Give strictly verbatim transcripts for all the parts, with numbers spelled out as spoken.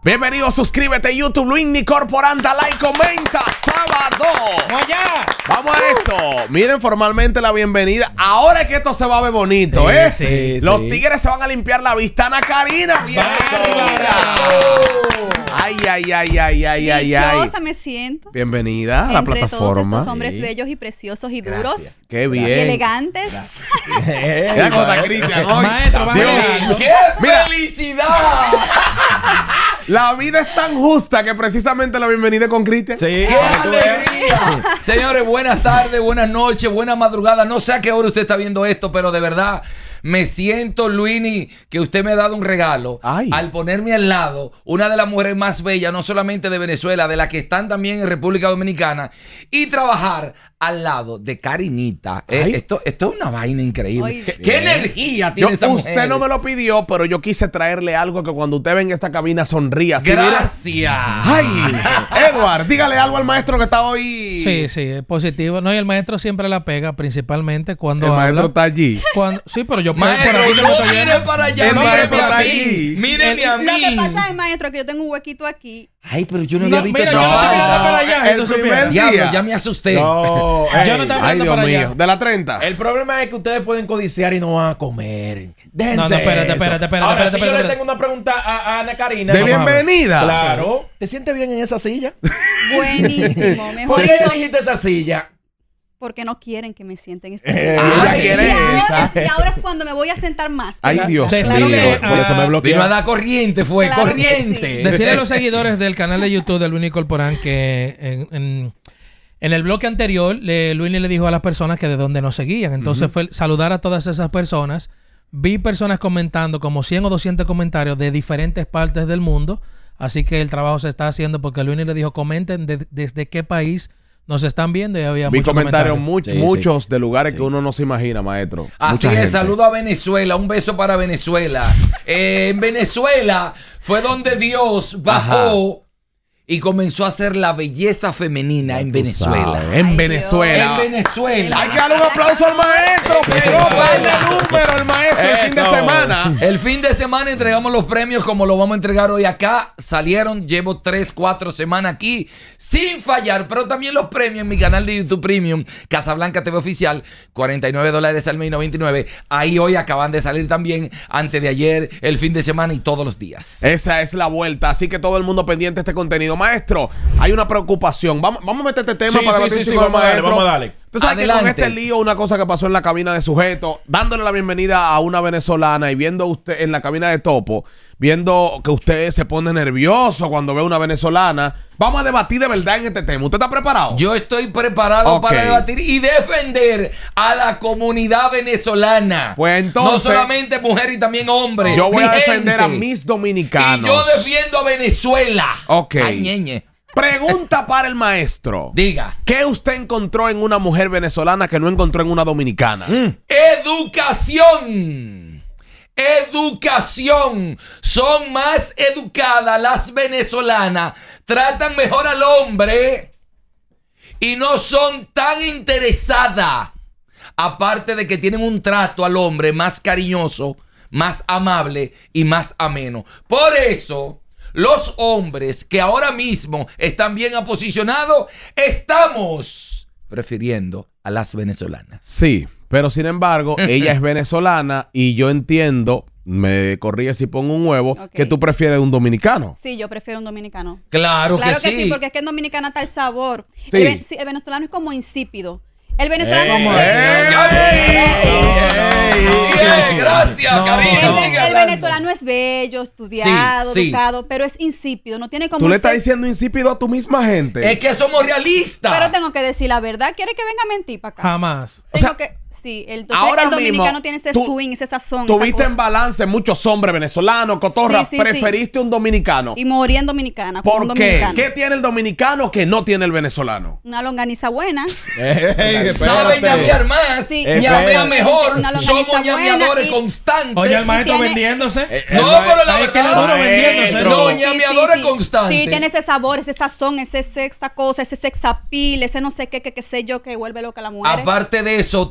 Bienvenido, suscríbete YouTube, Luini Corporanta, like, comenta, sábado. ¡Vamos allá! Vamos a esto. Miren formalmente la bienvenida. Ahora es que esto se va a ver bonito, sí, ¿eh? Sí, Los sí. tigres se van a limpiar la vista. Ana Karina, bien Ay, ay, ay, ay, ay, ay, ay. Dichosa me siento. Bienvenida a la Entre plataforma. todos estos hombres Sí. bellos y preciosos y Gracias. duros. Qué bien. Y elegantes. Mira cómo está Cristian hoy. Maestro, Dios vamos. mío. ¡Qué Mira. felicidad! La vida es tan justa que precisamente la bienvenida es con Cristian. Sí. ¡Qué alegría! Señores, buenas tardes, buenas noches, buenas madrugadas. No sé a qué hora usted está viendo esto, pero de verdad me siento, Luini, que usted me ha dado un regalo. Ay. Al ponerme al lado una de las mujeres más bellas, no solamente de Venezuela, de las que están también en República Dominicana, y trabajar al lado de Karinita. Eh, esto, esto es una vaina increíble. Oye. ¿Qué, qué energía Yo, tiene esa mujer? usted no me lo pidió, pero yo quise traerle algo que cuando usted venga a esta cabina sonría. Así, mira. Gracias. Ay, Edward, dígale algo al maestro que está hoy. Sí, sí, es positivo. No, y el maestro siempre la pega, principalmente cuando El habla. maestro está allí. Cuando, sí, pero yo pego Maestro, por aquí, que me no estoy mire viendo. para allá, El míreme maestro está a mí. allí. Míreme a mí. Lo que pasa es, maestro, que yo tengo un huequito aquí. Ay, pero yo no No, había visto mira, esa yo no estoy vaina. mirando para allá, el si tú primer supieras. día. Diablo, ya me asusté. No, Yo ey, no estaba Ay, mirando Dios para mío. allá. De la treinta. el problema es que ustedes pueden codiciar y no van a comer. Déjense No, no, espérate, eso. espérate, espérate, Ahora, espérate, si yo espérate. le tengo una pregunta a, a Ana Karina. De Vamos a ver. bienvenida. Claro. ¿Te sientes bien en esa silla? Buenísimo. ¿Por Mejor qué no, elegiste esa silla? porque no quieren que me sienten esta Eh, silla. ella Ay, quiere y ahora, esa. y ahora es cuando me voy a sentar más. Ay, Dios De- Claro mío. que sí. Por eso me Ah, bloqueó. Vino a dar corriente, fue Claro que corriente. sí. Decirle a los seguidores del canal de YouTube de Luini Corporán que en, en, en el bloque anterior, le, Luini le dijo a las personas que de dónde nos seguían. Entonces fue saludar a todas esas personas. Vi personas comentando como cien o doscientos comentarios de diferentes partes del mundo. Así que el trabajo se está haciendo porque Luini le dijo, comenten de- desde qué país nos están viendo y había Vi muchos comentarios, comentarios. much- Sí, muchos de lugares Sí. que uno no se imagina, maestro. Así Mucha es, gente. saludo a Venezuela, un beso para Venezuela. Eh, en Venezuela fue donde Dios bajó y comenzó a hacer la belleza femenina en Tú Venezuela. sabes, En Ay, Venezuela. En Venezuela. Hay que darle un aplauso al maestro. Pegó par de número el maestro el fin de Eso. semana. El fin de semana entregamos los premios como lo vamos a entregar hoy acá. Salieron, llevo tres, cuatro semanas aquí sin fallar. Pero también los premios en mi canal de YouTube Premium, Casablanca T V Oficial, cuarenta y nueve dólares al mes y noventa y nueve. Ahí hoy acaban de salir también, antes de ayer, el fin de semana y todos los días. Esa es la vuelta. Así que todo el mundo pendiente de este contenido. Maestro, hay una preocupación. Vamos, vamos a meter este tema Sí, para sí, debatir sí, sí, con el vamos a darle, maestro. vamos a darle. Usted sabe que Adelante. con este lío, una cosa que pasó en la cabina de sujeto, dándole la bienvenida a una venezolana y viendo usted en la cabina de Topo, viendo que usted se pone nervioso cuando ve una venezolana. Vamos a debatir de verdad en este tema. ¿Usted está preparado? Yo estoy preparado Ok. para debatir y defender a la comunidad venezolana. Pues entonces- no solamente mujeres y también hombres. Yo voy Mi a defender gente. a mis dominicanos. Y yo defiendo a Venezuela. Ok. Ay, ñeñe. Pregunta para el maestro. Diga. ¿Qué usted encontró en una mujer venezolana que no encontró en una dominicana? Educación. Educación. Son más educadas las venezolanas. Tratan mejor al hombre. Y no son tan interesadas. Aparte de que tienen un trato al hombre más cariñoso, más amable y más ameno. Por eso, los hombres que ahora mismo están bien aposicionados, estamos prefiriendo a las venezolanas. Sí, pero sin embargo, ella es venezolana y yo entiendo, me corrige si pongo un huevo, Ok. que tú prefieres un dominicano. Sí, yo prefiero un dominicano. Claro, Claro que, que sí. sí, porque es que en dominicana está el sabor. Sí. El, ven- sí, el venezolano es como insípido. El venezolano ¿Cómo es es? bello. ¡Ey! Bien, gracias, No. cariño. El, Sigue el hablando. venezolano es bello, estudiado, Sí, sí. educado, pero es insípido. No tiene como Tú le ese- estás diciendo insípido a tu misma gente. Es que somos realistas. Pero tengo que decir la verdad. ¿Quiere que venga a mentir para acá? Jamás. O Tengo sea, que... Sí, el, entonces ahora el dominicano mismo, tiene ese tú swing, ese sazón. Tuviste esa en cosa. balance muchos hombres venezolanos, cotorra. Sí, sí, preferiste un dominicano. Y morí en dominicana. con un ¿Por qué? dominicano. ¿Qué tiene el dominicano que no tiene el venezolano? Una longaniza buena. Ey, Saben espérate. ñamear más, Sí. ñamear Espérate. mejor. Una longaniza Somos ñameadores buena y- constantes. Oye, el maestro tiene- vendiéndose. Eh, No, el pero la Ay, que le verdad. duro vendiéndose. Maestro. No, Sí, sí, ñameadores sí. constantes. Sí, tiene ese sabor, ese sazón, ese, ese- esa cosa, ese sexapil, ese no sé qué, qué, qué sé yo, que vuelve loca a la mujer. Aparte de eso, tratamos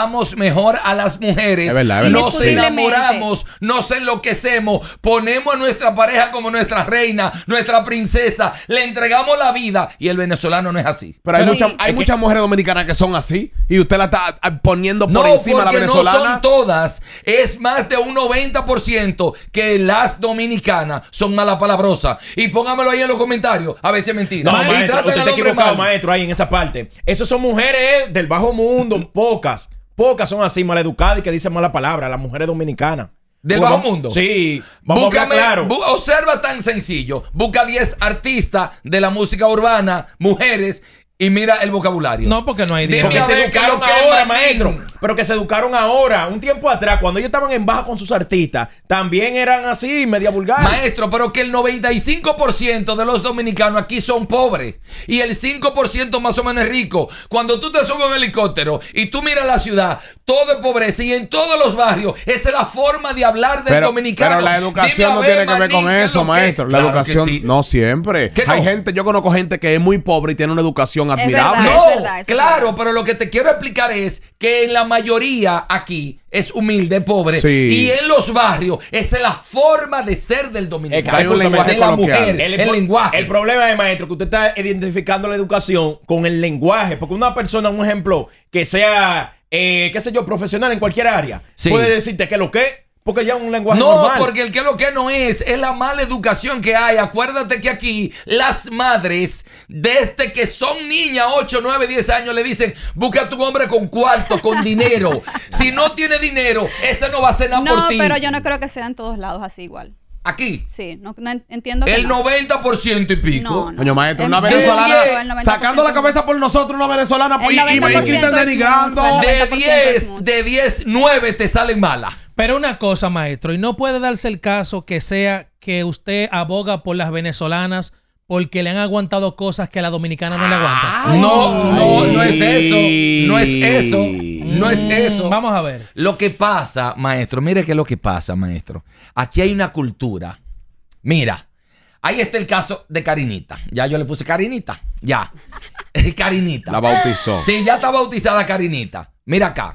tratamos mejor a las mujeres. Es verdad, es verdad. Nos enamoramos, nos enloquecemos, ponemos a nuestra pareja como nuestra reina, nuestra princesa, le entregamos la vida y el venezolano no es así. Pero hay, Sí. mucha- hay Es muchas mujeres dominicanas que son así y usted la está ah, poniendo por No, encima a la porque no venezolana. son todas. Es más de un noventa por ciento que las dominicanas son malapalabrosas. Y póngamelo ahí en los comentarios a ver si es mentira. No, y maestro, tratan usted al está hombre equivocado, mal. maestro, ahí en esa parte. Esas son mujeres del bajo mundo, pocas. Pocas son así, maleducadas y que dicen mala palabra, las mujeres dominicanas. ¿Del Bueno, bajo mundo? Sí, vamos Búscame- a hablar claro. bu- observa tan sencillo. Busca diez artistas de la música urbana, mujeres, y mira el vocabulario. No, porque no hay Dime dinero. Porque a se ver qué es educaron lo que es ahora, manín. maestro. Pero que se educaron ahora. Un tiempo atrás, cuando ellos estaban en baja con sus artistas, también eran así, media vulgares. Maestro, pero que el noventa y cinco por ciento de los dominicanos aquí son pobres y el cinco por ciento más o menos es rico. Cuando tú te subes a un helicóptero y tú miras la ciudad, todo es pobreza y en todos los barrios esa es la forma de hablar del Pero, dominicano. pero la Dime educación a no ver, tiene que ver manín, con ¿qué es eso, lo que- maestro. La Claro que educación sí. no siempre. ¿Qué Hay no? gente, yo conozco gente que es muy pobre y tiene una educación admirable. verdad. No, es verdad, eso es claro, verdad. pero lo que te quiero explicar es que en la mayoría aquí es humilde, pobre. Sí. Y en los barrios esa es la forma de ser del Es que dominicano. hay un De lenguaje la coloquial. mujer, el, pro- lenguaje. el problema es, maestro, que usted está identificando la educación con el lenguaje. Porque una persona, un ejemplo, que sea, eh, qué sé yo, profesional en cualquier área, Sí. puede decirte que lo que, porque ya es un lenguaje No, normal. porque el que lo que no es, es la mala educación que hay. Acuérdate que aquí las madres, desde que son niñas, ocho, nueve, diez años, le dicen, busca a tu hombre con cuarto, con dinero. Si no tiene dinero, ese no va a hacer nada No, por ti. pero yo no creo que sea en todos lados así igual. Aquí, Sí, no, no en- entiendo que el no. noventa por ciento y pico. No, no. Coño, maestro, una El- venezolana el noventa por ciento sacando la cabeza por nosotros, una venezolana, pues, El y y noventa me por ciento quitan es denigrando. mucho, el De noventa por ciento es diez, mucho. de diez, nueve te salen malas. Pero una cosa, maestro, y no puede darse el caso que sea que usted aboga por las venezolanas porque le han aguantado cosas que a la dominicana no le aguanta. No, no, no es eso. No es eso. No es Mm, eso. Vamos a ver. Lo que pasa, maestro, mire qué es lo que pasa, maestro. Aquí hay una cultura. Mira, ahí está el caso de Karinita. Ya yo le puse Karinita. Ya. Karinita. La bautizó. Sí, ya está bautizada Karinita. Mira acá.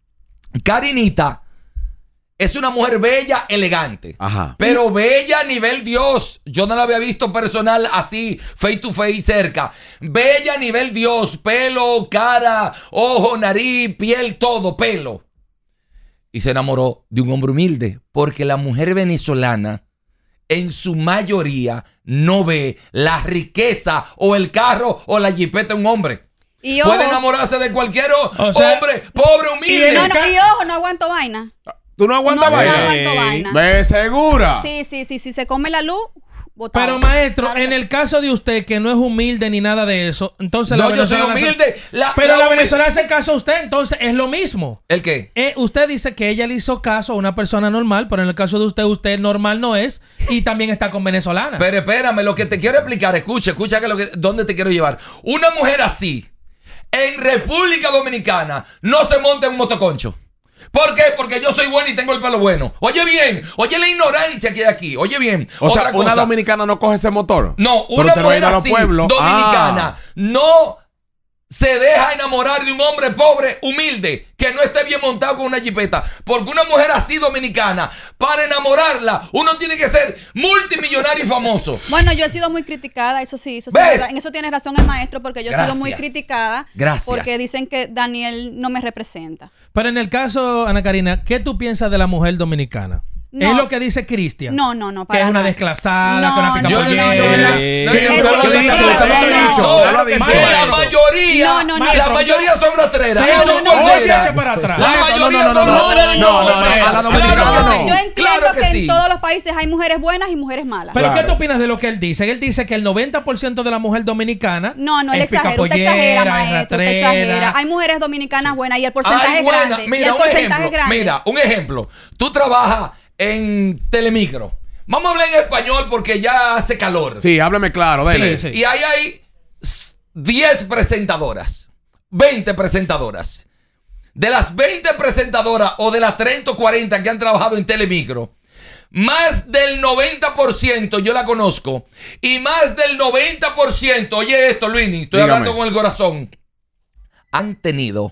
Karinita es una mujer bella, elegante. Ajá. Pero bella a nivel Dios. Yo no la había visto personal así, face to face cerca. Bella a nivel Dios. Pelo, cara, ojo, nariz, piel, todo, pelo. Y se enamoró de un hombre humilde. Porque la mujer venezolana, en su mayoría, no ve la riqueza o el carro o la jipeta de un hombre. Y ojo, Puede enamorarse de cualquier o- O sea, hombre, pobre, humilde. no, no, y ojo, no aguanto vaina. ¿Tú no aguantas No, no vaina? aguanto vaina. ¿Ve segura? Sí, sí, sí, si se come la luz, botado. Pero maestro, Claro en que- el caso de usted que no es humilde ni nada de eso, entonces No, la yo soy venezolana se- humilde. La- Pero la la, humi- venezolana hace caso a usted, entonces es lo mismo. ¿El qué? Eh, usted dice que ella le hizo caso a una persona normal, pero en el caso de usted, usted normal no es y también está con venezolana. Pero espérame, lo que te quiero explicar, escucha, escucha que lo que, dónde te quiero llevar. Una mujer así, en República Dominicana, no se monta en un motoconcho. ¿Por qué? Porque yo soy bueno y tengo el pelo bueno. Oye bien, oye la ignorancia que hay aquí. Oye bien. O sea, Otra una cosa. dominicana no coge ese motor. No, Pero una usted no mujer va a ir a los así, pueblos. dominicana, Ah. no se deja enamorar de un hombre pobre, humilde, que no esté bien montado con una jipeta. Porque una mujer así dominicana, para enamorarla, uno tiene que ser multimillonario y famoso. Bueno, yo he sido muy criticada, eso sí, eso sí, ¿Ves? es verdad. En eso tiene razón el maestro, porque yo he sido muy Gracias. criticada. Gracias. Porque dicen que Daniel no me representa. Pero en el caso, Ana Karina, ¿qué tú piensas de la mujer dominicana? No. Es lo que dice Cristian. No, no, no, Que para es una nada. desclasada, No, con una no, pica Yo no he dicho, pollera. ¿verdad? Eh, No, sí, yo usted no lo ha he dicho, dicho, usted lo ha no, dicho, no, usted lo ha no, dicho, La maestro. mayoría, No, no, no. la Maestro, mayoría yo- son rastreras. Sí, Eso no, es no, cualquiera. no, eche para atrás. La Maestro, mayoría no, no, son no, no, rastreras. no, no, no, a la dominicana Claro que no. sí. Yo entiendo Claro que que sí. en todos los países hay mujeres buenas y mujeres malas. Pero Claro. ¿qué tú opinas de lo que él dice? Él dice que el noventa por ciento de la mujer dominicana No, no, él es exagera. Usted picapollera, exagera, es maestro. Usted rastrera. exagera. Hay mujeres dominicanas buenas y el porcentaje Ay, es buena. grande. y Mira, el un porcentaje ejemplo. es grande. Mira, un ejemplo. Tú trabajas en Telemicro. Vamos a hablar en español porque ya hace calor. Sí, hábleme claro, Sí, dele. sí. Y ahí hay s- diez presentadoras, veinte presentadoras. De las veinte presentadoras o de las treinta o cuarenta que han trabajado en Telemicro, más del noventa por ciento yo la conozco. Y más del noventa por ciento, oye esto, Luini, estoy Dígame. hablando con el corazón, han tenido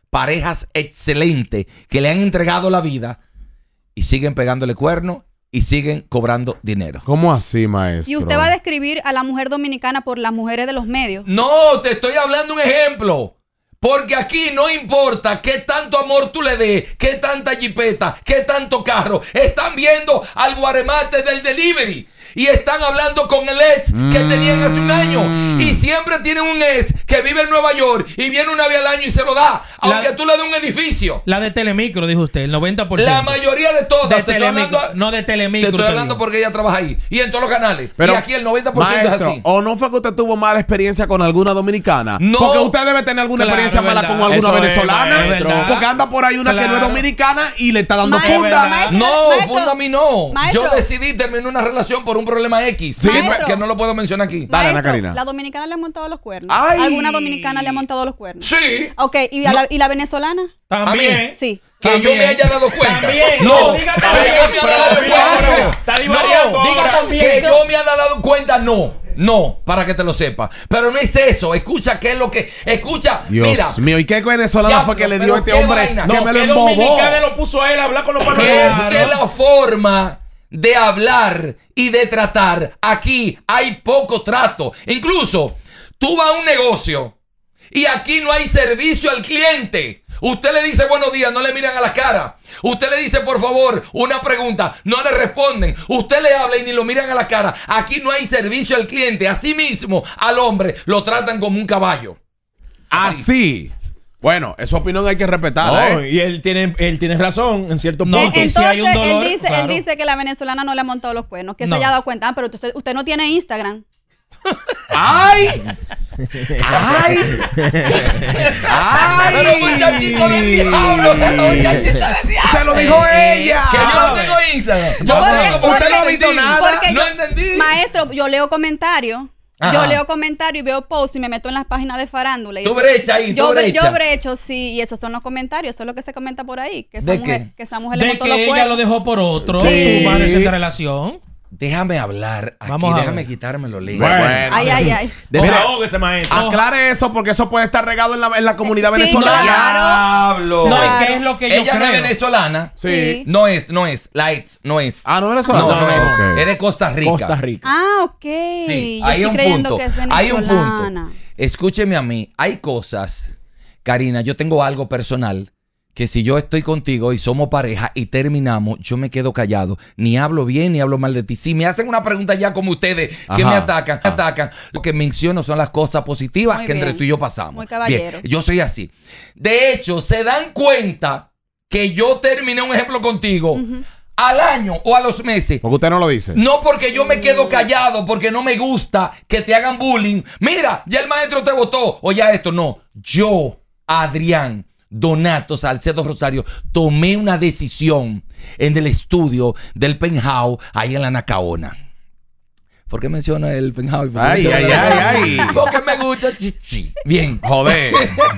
parejas excelentes que le han entregado la vida y siguen pegándole cuernos y siguen cobrando dinero. ¿Cómo así, maestro? Y usted va a describir a la mujer dominicana por las mujeres de los medios. No, te estoy hablando un ejemplo. Porque aquí no importa qué tanto amor tú le des, qué tanta jipeta, qué tanto carro. Están viendo al guaremate del delivery. Y están hablando con el ex que tenían hace un año. Y siempre tienen un ex que vive en Nueva York y viene una vez al año y se lo da. Aunque La, tú le des un edificio. La de Telemicro, dijo usted, el noventa por ciento. La mayoría de todas. De te estoy Telemicro, hablando, no de Telemicro. Te estoy te hablando digo. porque ella trabaja ahí. Y en todos los canales. Pero, y aquí el noventa por ciento maestro, es así. ¿o no fue que usted tuvo mala experiencia con alguna dominicana? No. Porque usted debe tener alguna Claro, experiencia mala verdad. con alguna Eso es, venezolana. maestro. Porque anda por ahí una que no es Claro. dominicana y le está dando Maestro, funda. maestro. No, Maestro, funda a mí no. maestro. Yo decidí terminar una relación por un problema X. Sí. que, Maestro. que no lo puedo mencionar aquí. Dale, Ana Maestro, Karina. la dominicana le ha montado los cuernos. Ay. ¿Alguna dominicana le ha montado los cuernos? Sí. Ok, ¿y, a la, ¿y la venezolana? También. Sí. Que También. yo me haya dado cuenta. También. No, No, diga que también. yo me haya dado Pero, cuenta. pero, está divariando No, ahora. diga que yo me haya dado cuenta, no. No, para que te lo sepas. Pero no es eso. Escucha qué es lo que. Escucha, Dios mira. mío, ¿y qué venezolana Diablo, fue que le pero dio a este qué hombre vaina. que No, me lo ¿qué embobó? dominicana lo puso a él a hablar con los Que panameños? es que la forma de hablar y de tratar, aquí hay poco trato. Incluso, tú vas a un negocio y aquí no hay servicio al cliente. Usted le dice buenos días, no le miran a la cara. Usted le dice, por favor, una pregunta, no le responden. Usted le habla y ni lo miran a la cara. Aquí no hay servicio al cliente. Así mismo, al hombre lo tratan como un caballo. Así. Bueno, esa opinión hay que respetarla, No, ¿eh? y él tiene, él tiene razón en cierto No, punto. que Entonces, si hay un dolor, él, dice, claro. él dice que la venezolana no le ha montado los cuernos, que No. se haya dado cuenta. Ah, pero usted, usted no tiene Instagram. ¡Ay! ¡Ay! ¡Ay! Pero muchachito del diablo, muchachito del diablo. ¡Se lo dijo ella! Que yo no tengo Instagram. Yo Porque- tengo- porque- usted no ha visto nada. porque No yo- entendí. Maestro, yo leo comentarios. Ajá. Yo leo comentarios y veo posts y me meto en las páginas de farándula. y Tú eso- brecha ahí, tú yo, bre- brecha. yo brecho, sí, y esos son los comentarios. Eso es lo que se comenta por ahí. Que esa, ¿De mujer, qué? que esa mujer le De montó que los ella cuernos. lo dejó por otro. Sí. Su más reciente relación. Déjame hablar aquí, Vamos a déjame ver. quitarme los links. Bueno. Ay, ay, ay. Desahógese, maestro. Aclare eso porque eso puede estar regado en la, en la comunidad Sí, venezolana. Diablo. No, Claro. ¿y qué es lo que yo Ella no creo? es venezolana. Sí. No es, no es. La ex, no es. Ah, no es venezolana. no, no, no, es. Ok. Es de Costa Rica. Costa Rica. Ah, ok. Sí, yo hay estoy un creyendo punto. que es Hay un venezolana. punto. Escúcheme a mí. Hay cosas, Karina, yo tengo algo personal que si yo estoy contigo y somos pareja y terminamos, yo me quedo callado. Ni hablo bien ni hablo mal de ti. Si me hacen una pregunta ya como ustedes que Ajá. me atacan, me atacan, lo que menciono son las cosas positivas Muy que entre bien. tú y yo pasamos. Muy caballero. Bien, yo soy así. De hecho, se dan cuenta que yo terminé un ejemplo contigo al año o a los meses. Porque usted no lo dice. No porque yo me quedo callado, porque no me gusta que te hagan bullying. Mira, ya el maestro te votó. O ya esto, no. Yo, Adrián Donato Salcedo Rosario, tomé una decisión en el estudio del Penthouse ahí en la Nacaona. ¿Por qué menciona el Penthouse? ¿Por qué Ay, menciona ay, la- ay, ay. Porque me gusta chichi. Bien. Joder.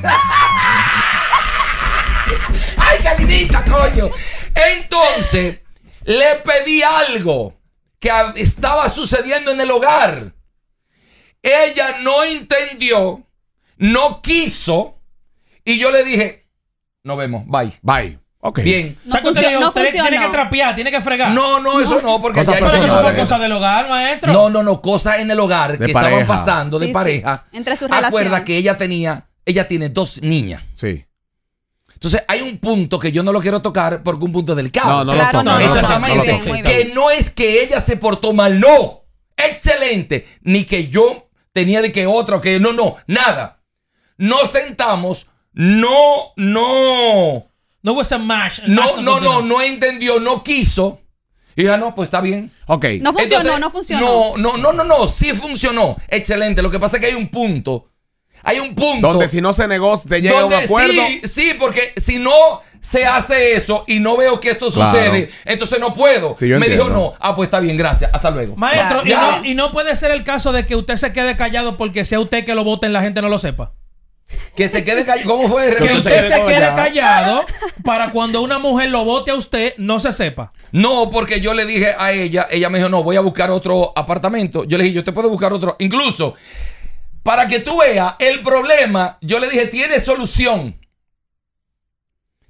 ¡Ay, carinita, coño! Entonces, le pedí algo que a- estaba sucediendo en el hogar. Ella no entendió, no quiso, y yo le dije, nos vemos, bye. Bye. Ok. Bien. O sea, que No usted funcio- dijo, no usted tiene funcionó. que trapear, tiene que fregar. No, no, eso no, porque Cosas ya hay Pero que eso personales. son señores. cosas del hogar, maestro. No, no, no, cosas en el hogar De que pareja. estaban pasando de Sí, sí. pareja. Entre su Acuerda relación. que ella tenía, ella tiene dos niñas. Sí. Entonces hay un punto que yo no lo quiero tocar porque un punto delicado. No, no Claro, lo no, toca. no, no, Exactamente. muy bien, muy bien. Que no es que ella se portó mal, no. Excelente. Ni que yo tenía de que otra, o que no, no, nada. Nos sentamos, no, no, No hubo ese match. el match no, no, no, funcionó. no entendió, no quiso. Y ya no, pues está bien. Ok. No funcionó, Entonces, no funcionó. No, no, no, no, no, sí funcionó. Excelente. Lo que pasa es que hay un punto. Hay un punto. Donde si no se negocia, te llega a un Donde acuerdo. Sí, sí, porque si no se hace eso y no veo que esto Claro. sucede, entonces no puedo. Sí, yo Me dijo entiendo. no. Ah, pues está bien, gracias. Hasta luego. Maestro, y Ya. no, y no puede ser el caso de que usted se quede callado porque sea usted que lo vote y la gente no lo sepa. Que se quede callado. ¿Cómo fue? Que Repite. usted se quede quede callado. callado para cuando una mujer lo vote a usted, no se sepa. No, porque yo le dije a ella, ella me dijo, no, voy a buscar otro apartamento. Yo le dije, yo te puedo buscar otro. Incluso, para que tú veas el problema, yo le dije, tiene solución.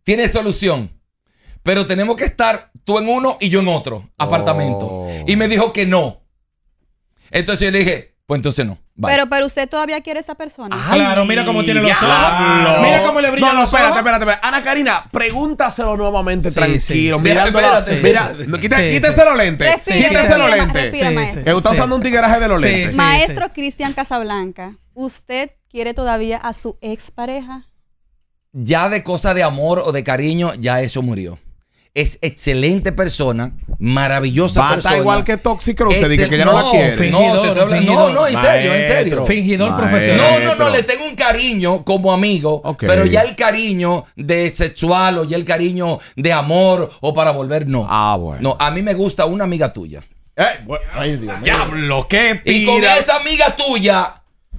tiene solución. Pero tenemos que estar tú en uno y yo en otro apartamento. Oh. Y me dijo que no. Entonces yo le dije, pues entonces no. Bye. Pero, pero usted todavía quiere a esa persona. Ay, Claro, mira cómo tiene los ojos. diablo. Mira cómo le brillan No, no, los espérate, ojos. espérate, espérate. Ana Karina, pregúntaselo nuevamente Sí, tranquilo. sí, sí. Mirándola. Espérate, Mira, espérate. no, quita- Sí, quítese sí. los lentes. Respira, Quítese respira, los ma- lentes. respira, maestro. Que usted está Sí. usando un tigueraje de los Sí, lentes. sí. Maestro Cristian Casablanca, ¿usted quiere todavía a su expareja? Ya de cosa de amor o de cariño, ya eso murió. Es excelente persona, maravillosa Bata persona. igual que tóxico, usted Excel- dice que ya no, la quiere. fin- Fingidor, no, te estoy hablando- no, fingidor. no, en serio, en serio. Maestro. Fingidor Maestro. profesional. No, no, no, le tengo un cariño como amigo, Ok. pero ya el cariño de sexual o ya el cariño de amor o para volver, no. Ah, bueno. No, a mí me gusta una amiga tuya. Eh, bueno, ay, Dios mío. Diablo, qué Y con tira. esa amiga tuya,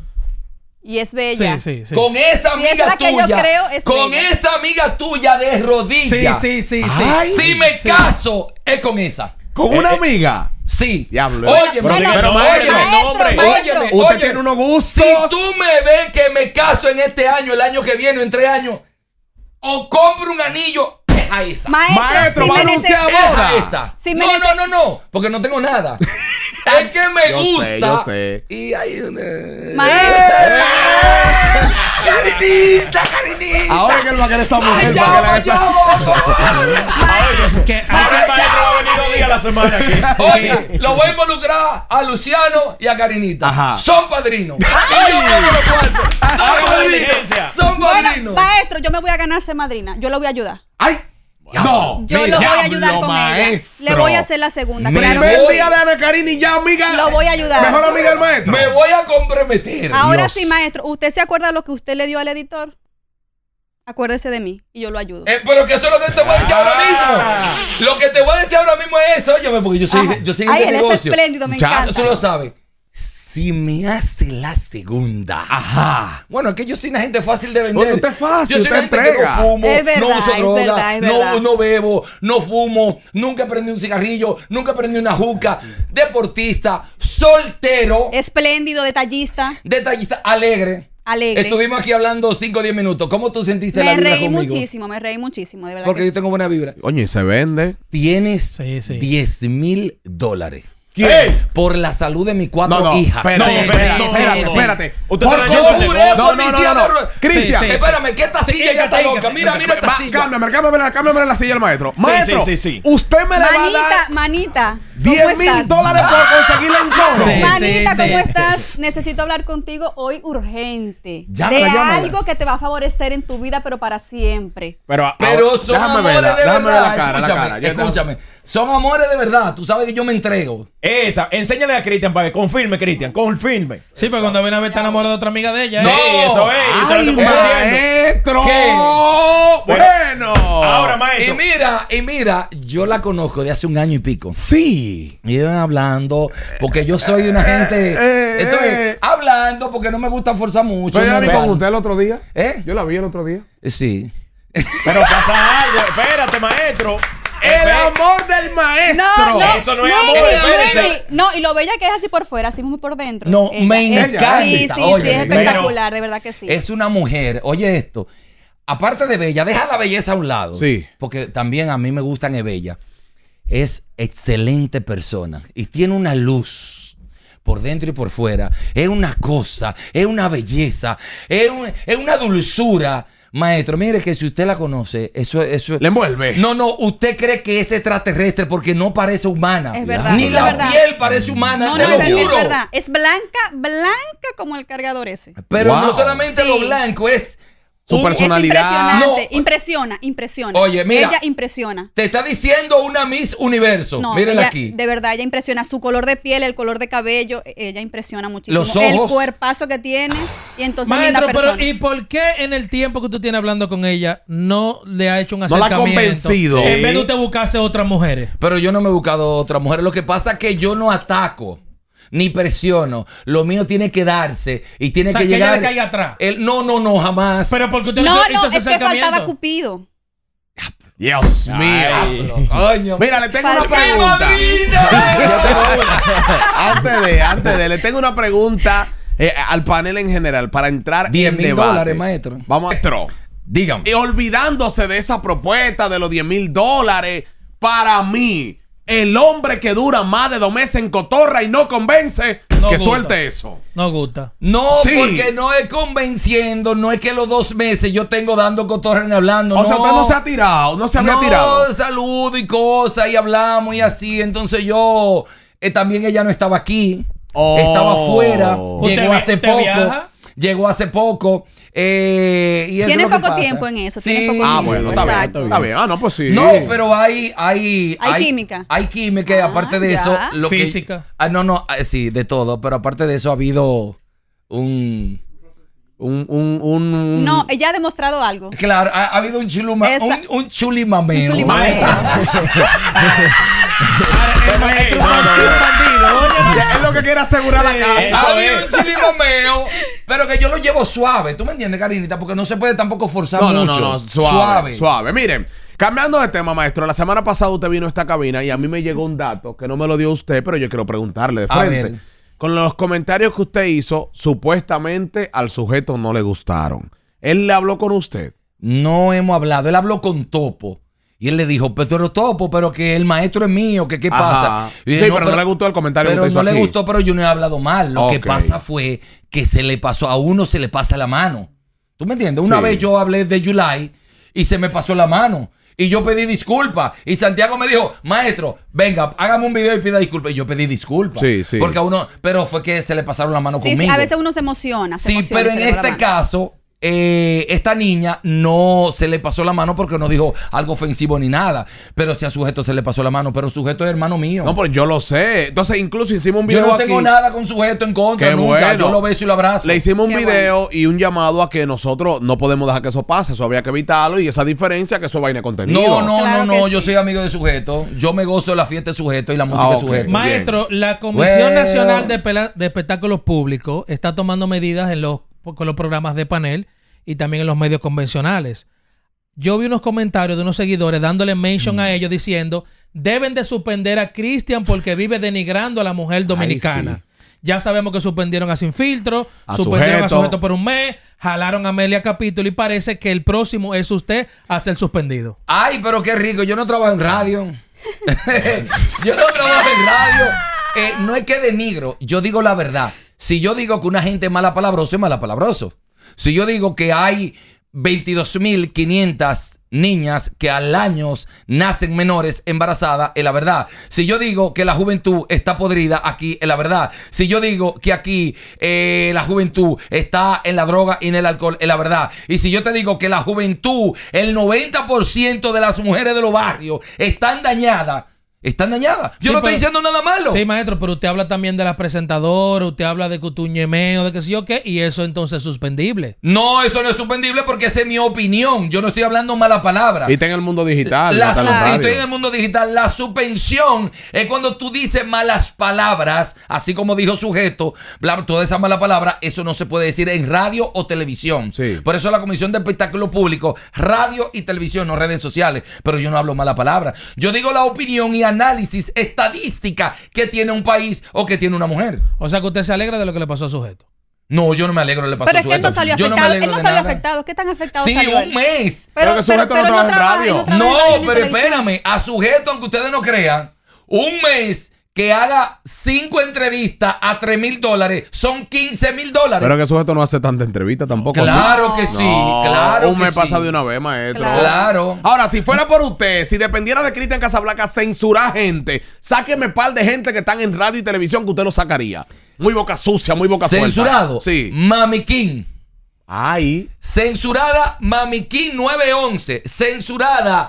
Y es bella. Sí, sí, sí. con esa Si es amiga la que yo tuya, creo, es con bella. esa amiga tuya de Sí, rodillas. sí, sí, sí. Ay, Si me sí. caso, es con esa. Con una amiga. Sí. Diablo. Óyeme, Bueno, óyeme, pero óyeme, maestro, óyeme, maestro, óyeme, maestro. Usted óyeme. tiene unos gustos. Si tú me ves que me caso en este año, el año que viene, en tres años, o compro un anillo, es a esa. Maestro, Maestro, si va a me anunciar nece- Es boda. a esa. Si me no, nece- no, no, no, porque no tengo nada. Es que me Yo gusta. sé, yo sé. Y hay una... Maestro. Carinita, carinita. Ahora que él va a querer esa mujer Allá para que vamos, le allá vamos. Que Ahora el ahora- maestro va a venir dos días a la semana aquí. Oye, lo voy a involucrar a Luciano y a Carinita. Ajá. Son padrinos. Y yo pongo los cuartos. Son Haga la padrinos. diligencia. Son Bueno, padrinos. maestro, yo me voy a ganar ser madrina. Yo lo voy a ayudar. ¡Ay! No. Yo mira, lo voy a diablo, ayudar con maestro. ella. Le voy a hacer la segunda. Me Claro Primer que voy. día de Ana Karina y ya, amiga. Lo voy a ayudar. Mejor amiga del maestro. Me voy a comprometer. Ahora Dios. sí, maestro, ¿usted se acuerda de lo que usted le dio al editor? Acuérdese de mí y yo lo ayudo. Eh, pero que eso es lo que te voy a decir ahora mismo. Lo que te voy a decir ahora mismo es eso. Óyeme, porque yo soy, Ajá. yo soy Ay, de él es negocio. espléndido, me Muchacho, encanta. Tú lo sabes. Si me hace la segunda. Ajá. Bueno, es que yo soy una gente fácil de vender. Bueno, usted es fácil, Yo soy usted una gente entrega. que no fumo, Es verdad, no uso es droga, verdad, es no, verdad. no bebo, no fumo, nunca prendí un cigarrillo, nunca prendí una juca. Deportista, soltero, Espléndido, detallista, detallista, alegre. alegre. Estuvimos aquí hablando cinco o diez minutos. ¿Cómo tú sentiste la Me vibra reí conmigo? muchísimo, me reí muchísimo, de verdad. Porque que yo sí. tengo buena vibra. Oye, y se vende. Tienes Sí, sí. diez mil dólares. ¿Quién? Por la salud de mis cuatro No, no, hijas. espérate, Sí, espérate, sí, espérate, sí, sí. espérate. Usted Por está yo dañando el juré negocio. por mi No, no, silla no, de no. ruedas. Cristian, Sí, sí. Espérame, que esta Sí, silla ya ígate, está loca. ígate, Mira, ígate. mira esta Va, silla. cámbiame, cámbiame, cámbiame la silla del maestro. Maestro, sí, sí. usted me le va a Manita, dar manita. ¿cómo diez mil estás? dólares por conseguirle en coro. Sí. Manita, ¿cómo sí. estás? Necesito hablar contigo hoy urgente. Llámala, de llámala. algo que te va a favorecer en tu vida, pero para siempre. Pero, Pero ahora- son déjame amores verla, de déjame ver verdad. la cara, la escúchame, cara. Ya está. escúchame. Son amores de verdad. Tú sabes que yo me entrego. esa, enséñale a Cristian para que confirme, Cristian, confirme. Sí, pero cuando viene a ver está enamorado de otra amiga de ella. Sí, ¿eh? eso es. y te lo ¡Ay, estoy compartiendo. maestro! ¿Qué? Bueno. Ahora, Y maestro. mira, y mira, yo la conozco de hace un año y pico. Sí. Y iban hablando, porque yo soy una gente. eh, Estoy eh. hablando porque no me gusta forzar mucho. Yo la vi normal. con usted el otro día. ¿Eh? Yo la vi el otro día. Sí. Pero pasa algo. Espérate, maestro. El Espe- amor del maestro. No, no. Eso no es Luis, amor, Luis, espérese. No, y lo bella que es así por fuera, así muy por dentro. No, me es- encanta. Sí, sí, Oye, sí, es pero- espectacular, de verdad que sí. Es una mujer, oye esto, aparte de bella, deja la belleza a un lado. Sí. Porque también a mí me gustan es bella. Es excelente persona y tiene una luz por dentro y por fuera. Es una cosa, es una belleza, es, un- es una dulzura. Maestro, mire que si usted la conoce, eso eso Le envuelve. No, no, usted cree que es extraterrestre porque no parece humana. Es verdad, Ni es la verdad. piel parece humana, No, te no, lo es verdad, es juro. verdad. Es blanca, blanca como el cargador ese. Pero Wow. no solamente Sí. lo blanco, es Su un- personalidad. Es impresionante. No. Impresiona, impresiona. Oye, mira. Ella impresiona. Te está diciendo una Miss Universo. No, Mírenla ella- aquí. de verdad, ella impresiona. Su color de piel, el color de cabello, e- ella impresiona muchísimo. Los El ojos. cuerpazo que tiene y entonces Maestro, linda pero persona. ¿y por qué en el tiempo que tú tienes hablando con ella no le ha hecho un No la ha acercamiento? convencido. En vez de usted buscarse otras mujeres. Pero yo no me he buscado otra mujer. Lo que pasa es que yo no ataco ni presiono. Lo mío tiene que darse y tiene O sea, que, que ella llegar. le caiga atrás. El, no, no, no, jamás. Pero porque usted No, hizo no, ese es que faltaba acercamiento. Cupido. Dios mío. Ay. Coño. Mira, le tengo Para una que- pregunta. ¡Mi Yo tengo una. Antes de, antes de, le tengo una pregunta eh, al panel en general para entrar diez en mil debate. dólares, maestro. Vamos, maestro. Dígame. Y olvidándose de esa propuesta de los diez mil dólares, para mí, el hombre que dura más de dos meses en cotorra y no convence, No que gusta. suelte eso. No gusta. No, Sí. porque no es convenciendo, no es que los dos meses yo tengo dando cotorra y hablando. O no. sea, usted no se ha tirado, no se había no, tirado. saludo y cosas, y hablamos y así. Entonces yo, eh, también ella no estaba aquí. Oh. Estaba afuera. ¿Usted Llegó vi- hace usted poco. viaja? Llegó hace poco. Eh, y eso Tiene es lo que poco pasa. tiempo en eso, Sí. tiene poco Ah, tiempo. bueno, está bien, Exacto. está bien. Ah, no, pues sí. No, pero hay, hay, Hay química. Hay química, y Ah, aparte de ya. eso. Lo que- Física. ah, no, no, ah, sí, de todo. Pero aparte de eso ha habido un. Un, un, un... No, ella ha demostrado algo. Claro, ha, ha habido un chuluma, Esa- un, un chulimameo. Un chulimameo. El maestro es un bandido, oye. Es lo que quiere asegurar la casa. Eso Ha habido es. un chulimameo, pero que yo lo llevo suave. ¿Tú me entiendes, Karinita? Porque no se puede tampoco forzar No, no, mucho. no, no, suave, suave. Miren, cambiando de tema, maestro, la semana pasada usted vino a esta cabina y a mí me llegó un dato que no me lo dio usted, pero yo quiero preguntarle de A frente. ver. Con los comentarios que usted hizo, supuestamente al sujeto no le gustaron. ¿Él le habló con usted? No hemos hablado. Él habló con Topo. Y él le dijo, pero Topo, pero que el maestro es mío, que qué Ajá. pasa. Y Sí, dije, pero no le gustó el comentario que Pero usted no hizo le aquí. gustó, pero yo no he hablado mal. Lo que Ok. pasa fue que se le pasó, a uno se le pasa la mano. ¿Tú me entiendes? Una Sí. vez yo hablé de July y se me pasó la mano. Y yo pedí disculpas. Y Santiago me dijo, maestro, venga, hágame un video y pida disculpas. Y yo pedí disculpas. Sí, sí. Porque a uno, pero fue que se le pasaron la mano Sí, conmigo. sí, a veces uno se emociona. se Sí, emociona pero y en se le va la este mano. caso, eh, esta niña no se le pasó la mano porque no dijo algo ofensivo ni nada. Pero si a sujeto se le pasó la mano, pero sujeto es hermano mío. No, pues yo lo sé. Entonces, incluso hicimos un yo video no tengo aquí. nada con sujeto en contra, Qué nunca. bueno. Yo lo beso y lo abrazo. Le hicimos un Qué video y un llamado a que nosotros no podemos dejar que eso pase. Eso había que evitarlo y esa diferencia que eso vaina de contenido. No, no, Claro no, no. que Yo sí. soy amigo de sujeto. Yo me gozo de la fiesta de sujeto y la música Ah, de ok. sujeto. Ma- Maestro, la Comisión Bueno. Nacional de, Pela- de Espectáculos Públicos está tomando medidas en los, con los programas de panel y también en los medios convencionales. Yo vi unos comentarios de unos seguidores dándole mention Mm. a ellos diciendo deben de suspender a Cristian porque vive denigrando a la mujer dominicana. sí. Ya sabemos que suspendieron a Sin Filtro, A suspendieron Sujeto. a Sujeto por un mes, jalaron a Amelia Capítulo y parece que el próximo es usted a ser suspendido. Ay, pero qué rico. Yo no trabajo en radio. Yo no trabajo en radio. Eh, no es que denigro. Yo digo la verdad. Si yo digo que una gente es malapalabroso, es malapalabroso. Si yo digo que hay veintidós mil quinientas niñas que al año nacen menores embarazadas, es la verdad. Si yo digo que la juventud está podrida, aquí es la verdad. Si yo digo que aquí eh, la juventud está en la droga y en el alcohol, es la verdad. Y si yo te digo que la juventud, el noventa por ciento de las mujeres de los barrios están dañadas, están dañadas. Yo Sí, no estoy pero- diciendo nada malo. Sí, maestro, pero usted habla también de las presentadoras, usted habla de que tu ñemeo, de que sé yo qué, y eso entonces es suspendible. No, eso no es suspendible porque esa es mi opinión. Yo no estoy hablando mala palabra. Y está en el mundo digital. La, no está en los Claro. y radios. estoy en el mundo digital. La suspensión es cuando tú dices malas palabras, así como dijo sujeto, bla, toda esa mala palabra, eso no se puede decir en radio o televisión. Sí. Por eso la Comisión de Espectáculo Público, radio y televisión, no redes sociales. Pero yo no hablo mala palabra. Yo digo la opinión y análisis estadística que tiene un país o que tiene una mujer. O sea que usted se alegra de lo que le pasó a sujeto. No, yo no me alegro, le pasó Pero a es que él no sujeto. salió Yo no me afectado. alegro él no de salió nada. afectado. ¿Qué tan afectado Sí, salió él? un mes. Pero que Sujeto no él trabaja en trabaja- radio. él trabaja en No, radio ni pero televisión. espérame, a sujeto, aunque ustedes no crean, un mes que haga cinco entrevistas a tres mil dólares son quince mil dólares. Pero que sujeto no hace tanta entrevista tampoco. Claro ¿sí? que sí, No, claro un que mes sí. pasa de una vez, maestro. Claro. Claro. Ahora, si fuera por usted, si dependiera de Cristian Casablanca censurar gente, sáqueme par de gente que están en radio y televisión que usted lo sacaría. Muy boca sucia, muy boca suelta. Censurado. Sí. Mami King. Ay. Censurada Mami King nueve once. Censurada.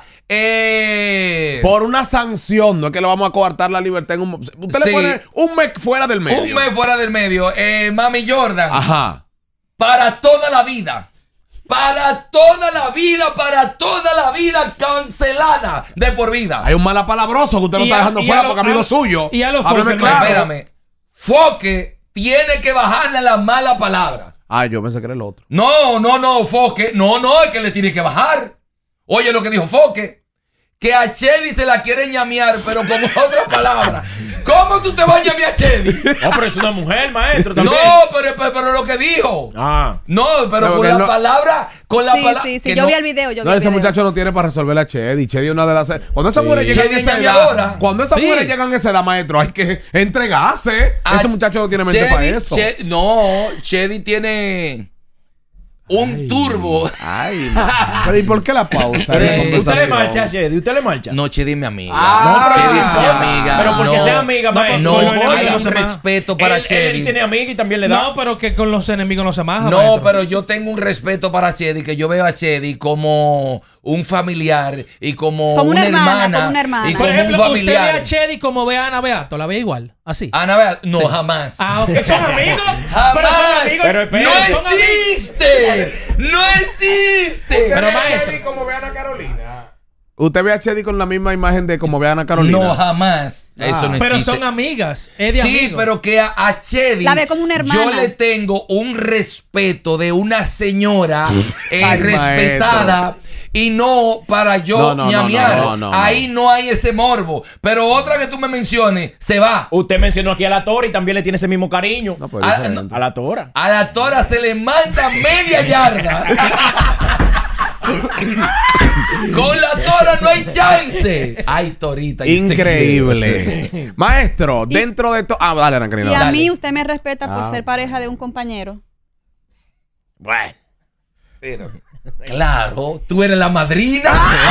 Eh, Por una sanción, no es que le vamos a coartar la libertad en un... Usted Sí. le pone un mes fuera del medio. un mes fuera del medio. Eh, Mami Jordan. Ajá. Para toda la vida. Para toda la vida, para toda la vida cancelada de por vida. Hay un palabroso que usted lo Y está a- dejando y fuera a lo- porque amigo a- suyo. y a lo Hábleme Fokker, claro. Espérame. Foque tiene que bajarle la mala palabra. Ay, yo pensé que era el otro. No, no, no, Foque. No, no, es que le tiene que bajar. Oye lo que dijo Foque. que a Chedi se la quiere ñamear, pero con otra palabra. ¿Cómo tú te vas a ñamear a Chedi? No, pero es una mujer, maestro, también. No, pero, pero, pero lo que dijo. Ah. No, pero No, con que la no- palabra, con la Sí, palabra. sí, sí. que Yo no- vi el video, yo vi No, el ese video. muchacho no tiene para resolver a Chedi. Chedi es una de las... Cuando esas Sí. mujeres llegan Chedi a esa es edad, ñameadora. cuando esas Sí. mujeres llegan a esa edad, maestro, hay que entregarse. Ah, ese muchacho no tiene mente Chedi- para eso. Che- no, Chedi tiene un Ay. turbo. Ay, pero ¿y por qué la pausa? Sí. en la ¿Usted le conversación? marcha a Chedi? ¿Usted le marcha? No, Chedi es mi amiga. Ah, pero Chedi no es mi importa. amiga. Pero porque no, sea amiga, no, maestro. No, Con los hay enemigos un no se maja. respeto para él, Chedi. Él tiene amiga y también le da. No, pero que con los enemigos no se maja. No, maestro. pero yo tengo un respeto para Chedi, que yo veo a Chedi como un familiar y como, Como una una, hermana, hermana, como una hermana. y Por como ejemplo, un usted ve familiar. a Chedi como ve a Ana Beato. ¿La ve igual? Así. Ana, vea, no, Sí. jamás. Ah, ok. ¿Son amigos? Jamás. Pero son amigos. Pero espera, ¡No son amigos. existe! ¡No existe! Pero maestro. como ve a Ana Carolina. ¿Usted ve a Chedi con la misma imagen de como ve a Ana Carolina? No, jamás. Ah. Eso no Pero existe. son amigas. Es de Sí, amigos. pero que a, a Chedi La ve como una hermana. yo le tengo un respeto de una señora eh, Ay, respetada y no para yo No, no, no, ñamear. no, no, no. Ahí no hay ese morbo. Pero otra que tú me menciones, se va. Usted mencionó aquí a la Tora y también le tiene ese mismo cariño. No, pues Ah, diferente. A la Tora. A la Tora se le manda media yarda. Con la Tora no hay chance. Ay, Torita. yo te Increíble. Maestro, dentro de todo... Ah, dale, Ana Carolina. Y a dale. mí usted me respeta por Ah. ser pareja de un compañero. Bueno. quiero. Claro, tú eres la madrina.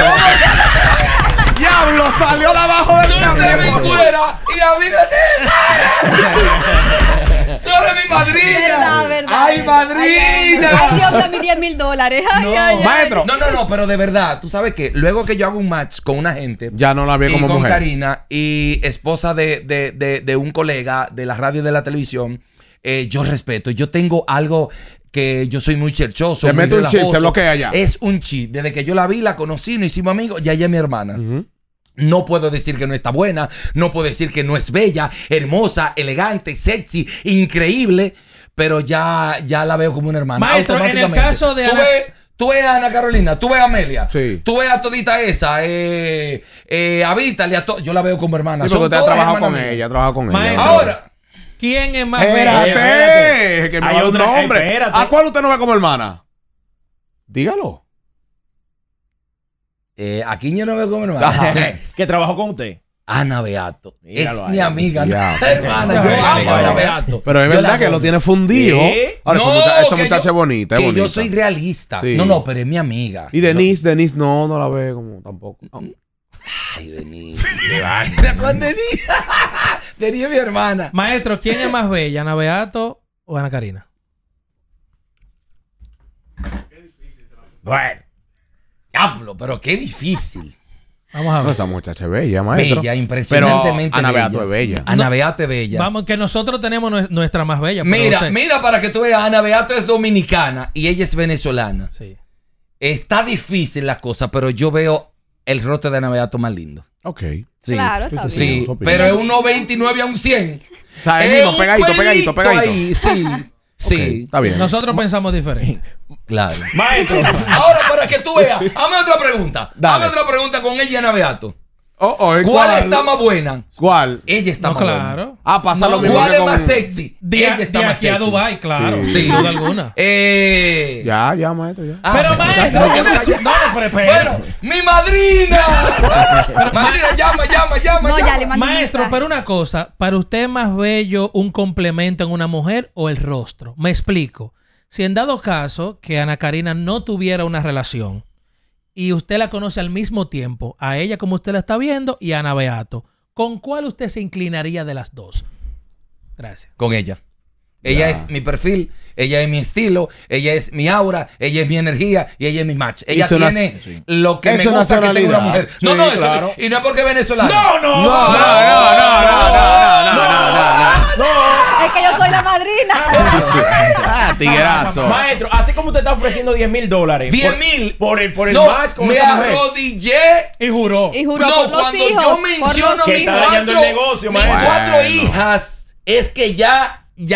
¡Diablo! Salió de abajo del Tú te me camión. cuera y a mí no te... Tú eres mi madrina. Verdad, verdad. ¡Ay, Ay, madrina! ay, Dios mío, mis diez mil dólares. Ay, No. ay, ay. Maestro. No, no, no, pero de verdad, tú sabes que luego que yo hago un match con una gente Ya no la vi y como con mujer. Karina y esposa de, de, de, de un colega de la radio y de la televisión, eh, yo respeto. Yo tengo algo que yo soy muy cherchoso. Se muy mete un chip, relajoso. se bloquea ya. Es un chip. Desde que yo la vi, la conocí, nos hicimos amigos, ya ella es mi hermana. Ujú. No puedo decir que no está buena, no puedo decir que no es bella, hermosa, elegante, sexy, increíble, pero ya, ya la veo como una hermana. Maestro, en el automáticamente. caso de tú Ana- ves, tú ves a Ana Carolina, tú ves a Amelia, Sí. tú ves a todita esa, eh, eh, a Vitaly, a to- yo la veo como hermana. Sí, Son porque usted ha todas trabajado hermanas con mías. ella, ha trabajado con Maestro. ella. Ahora, ¿Quién es más Espérate, Espérate. que me Hay va a dar un otra- nombre. espérate. ¿A cuál usted no ve como hermana? Dígalo. eh, aquí yo no veo como hermana. que trabajó con usted. Ana Beato, Míralo es ahí. mi amiga, Ya. hermana, Ya, yo ya, amo ya, a Ana ya. Beato. Pero es Yo verdad la que lo gozo. tiene fundido. Sí. Ahora, esa No, mucha- esa que muchacha yo- es bonita, es que bonita. yo soy realista. Sí. No, no, pero es mi amiga. Y Denise, Denise no, no la ve como tampoco. No. Ay, Denise. qué vaina con Denise. Denise es mi hermana. Maestro, ¿quién es más bella, Ana Beato o Ana Karina? Bueno. Diablo, pero qué difícil. Vamos a No, ver. esa muchacha es bella, maestro. Bella, impresionantemente Pero Ana bella. Beato es bella. Ana Beato es bella. Vamos, que nosotros tenemos nue- nuestra más bella. pero Mira, usted- mira para que tú veas, Ana Beato es dominicana y ella es venezolana. Sí. Está difícil la cosa, pero yo veo el rostro de Ana Beato más lindo. Ok. Sí. Claro, está bien. Sí, Su opinión. pero es un noventa y nueve a un cien. O sea, el Es mismo, un pegadito, pegadito, pelito pegadito. ahí, sí, sí. Ok, está bien. Nosotros pensamos diferente. Claro. Maestro. Ahora, para que tú veas, hazme otra pregunta. Dale. Hazme otra pregunta con ella y Ana Beato. Oh, oh, ¿y ¿Cuál está más buena? ¿Cuál? Ella está No, más buena. claro. Ah, pasa lo No, mismo ¿Cuál que es con... más sexy? De, Ella de está más aquí a sexy. Dubai, claro. Sí. Sin duda alguna. Eh... Ya, ya, maestro, ya. Ah, Pero, me- maestro, no, una- que me vaya- no, pero espera. Bueno, mi madrina. Madrina, llama, llama, llama. No, llama. ya le mando un Maestro, mensaje. pero una cosa, ¿para usted es más bello un complemento en una mujer o el rostro? Me explico. Si en dado caso que Ana Karina no tuviera una relación y usted la conoce al mismo tiempo, a ella como usted la está viendo y a Ana Beato, ¿con cuál usted se inclinaría de las dos? Gracias. Con ella. Ella Ya. es mi perfil, ella es mi estilo, ella es mi aura, ella es mi energía y ella es mi match. Ella su nac- tiene sí. lo que Es me su gusta que tenga una nacionalidad. mujer. No, Sí, no, eso- claro. y no es porque es venezolana. no! No, no, no, no, no, no, no, no, no, Es que yo soy la madrina. Ah, tiguerazo. Maestro, así como usted está ofreciendo diez mil dólares. diez por- mil. Por el, por el No, match con me esa mujer. arrodillé. Y juró. Y juró No, por los cuando hijos. yo por menciono los Que mis está hijos. dañando el cuatro, negocio, mis maestro. cuatro Bueno. hijas, es que ya, ya.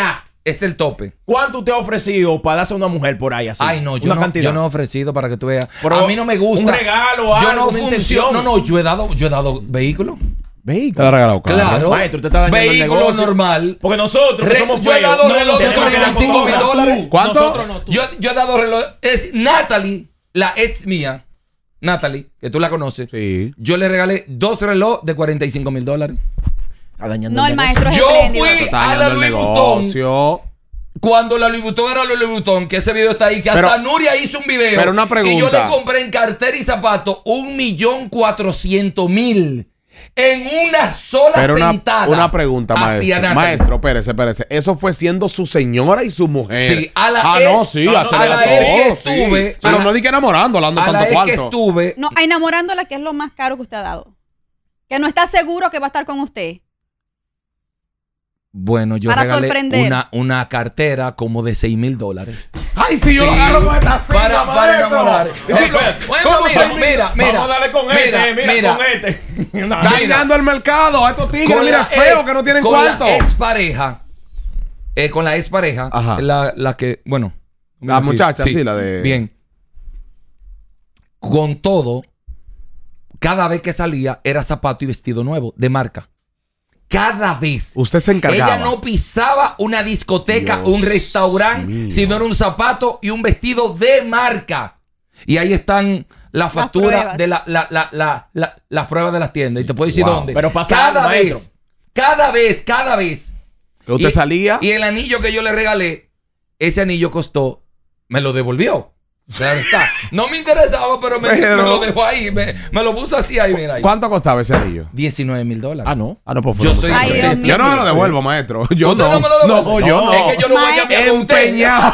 es el tope. ¿Cuánto te ha ofrecido para darse a una mujer por ahí así? Ay, no, yo una no, cantidad. yo no he ofrecido para que tú veas. Pero a mí no me gusta. un regalo, yo algo, no una funciono. intención. No, no, yo he dado, yo he dado vehículo. Vehículo. Te ha regalado carro. Claro. Maestro, usted está dañando el Vehículo negocio. normal. Porque nosotros que Re- somos yo he feos, dado no, reloj de tenemos que cuarenta y cinco mil dar dólares. ¿Cuánto? Nosotros no, tú. Yo, yo he dado reloj. Es Natalie, la ex mía. Natalie, que tú la conoces. Sí. Yo le regalé dos relojes de cuarenta y cinco mil dólares. Está dañando No, el negocio. maestro es Yo espléndido. fui Está a la dañando el Louis Vuitton. negocio. Cuando la Louis Vuitton era la Louis Vuitton, que ese video está ahí, que Pero- hasta Nuria hizo un video. pero una pregunta. Y yo le compré en cartera y zapatos un millón cuatrocientos mil. En una sola Pero una, sentada. una pregunta, Hacia maestro. Natalie. Maestro, espérese, espérese. Eso fue siendo su señora y su mujer. Sí, a la ah, ex- no, sí, a la hace ex las que dos, sí. estuve- Pero a la- no di que enamorando, hablando A la tanto vez que cuarto. estuve. No, enamorándola, que es lo más caro que usted ha dado. Que no está seguro que va a estar con usted. Bueno, yo Para regalé sorprender. una, una cartera como de seis mil dólares. Ay, si yo Sí. lo agarro con esta silla, Para, para maestro. enamorar. Sí, Sí, espérate. bueno, ¿Cómo mira, seis mil? mira, mira. Vamos a darle con mira, este, mira, mira. con este. No, Está mira. dañando el mercado a estos tigres, Con mira, la feos ex- que no tienen con cuarto. la ex pareja. Eh, con la ex pareja. Ajá. La, la que, bueno. La muchacha, sí, la de- Bien. Con todo, cada vez que salía era zapato y vestido nuevo, de marca. Cada vez. Usted se encargaba. Ella no pisaba una discoteca, Dios un restaurante, mío. sino era un zapato y un vestido de marca. Y ahí están las facturas pruebas. de la, la, la, la, la- las pruebas de las tiendas. Y te puedo decir Wow. dónde. Pero pasa cada algo, vez, maestro. cada vez, cada vez. Que usted Y- salía. Y el anillo que yo le regalé, ese anillo costó, me lo devolvió. Claro está. No me interesaba, pero me, Pero- me lo dejó ahí. Me, me lo puso así ahí, mira ahí. ¿Cuánto costaba ese anillo? diecinueve mil dólares. Ah, no. Ah, no, pues Yo fue soy- mucho. Ay, Dios mío. Yo no me lo devuelvo, maestro. Yo ¿Usted no. no me lo devuelve? No, yo no. Es que yo no voy a Maestro. cambiar con usted. Empeñado.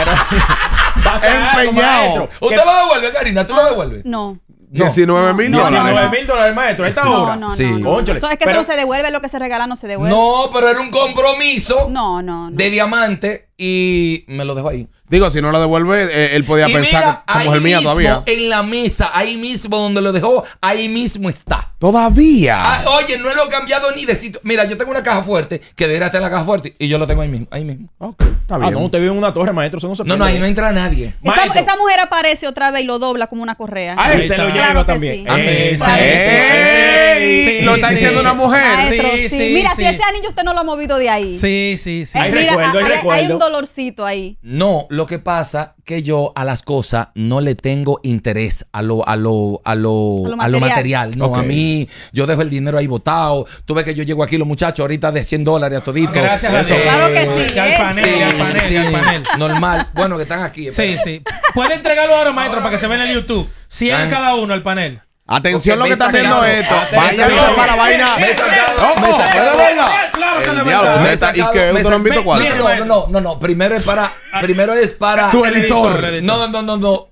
Pasa algo, Empeñado. maestro. ¿Usted Que- lo devuelve, Karina? ¿Tú lo devuelves? No. diecinueve mil No, no, dólares. diecinueve mil dólares, maestro, a esta No, hora. no, no. Sí. no, no. Cónchale, Eso es que pero- eso no se devuelve, lo que se regala no se devuelve. No, pero era un compromiso No, no, no. de diamante y me lo dejó ahí. Digo, si no lo devuelve, eh, él podía Y pensar mira, que esa ahí mujer mía mismo, todavía. en la mesa, ahí mismo donde lo dejó, ahí mismo está. Todavía. Ah, oye, no lo he cambiado ni de sitio. Mira, yo tengo una caja fuerte que debería estar en la caja fuerte y yo lo tengo ahí mismo. Ahí mismo. Ok, está Ah, bien. no, usted vive en una torre, maestro. Eso no se No, no, puede. ahí no entra nadie. Esa, Maestro. esa mujer aparece otra vez y lo dobla como una correa. Ah, Ahí Ahí se lo está. lleva Claro que también. sí. Eh, Claro que sí. ¡Ey! Sí, Lo está sí. diciendo una mujer. Maestro, Sí, sí. sí, Mira, sí. si ese anillo usted no lo ha movido de ahí. Sí, sí, sí. Eh, Hay mira, recuerdo, hay hay, recuerdo. un dolorcito ahí. No, lo que pasa que yo a las cosas no le tengo interés a lo, a lo, a lo, A lo a lo material. material. No, Ok. a mí, yo dejo el dinero ahí botado. Tú ves que yo llego aquí, los muchachos, ahorita de cien dólares a todito. Gracias a Eso. Dios. Claro que sí, Y al eso. panel, y al panel, y al panel. Normal. Bueno, que están aquí. Sí, sí. Puede entregarlo ahora, maestro, para que se vea en el YouTube. cien a cada uno al panel. Atención lo Porque que está me haciendo sacaron- esto. Atención. Váyanse para la vaina. Me sacaron- ¿Cómo? me sacaron- ¿Es de verdad? Claro que El es de diablo, verdad. usted Me está- ¿Y sacaron- qué? me ¿Usted no han sacaron- visto cuánto? Mira, No, no, no, no, no. Primero es para. Primero es para. Su editor. el No, no, no, no.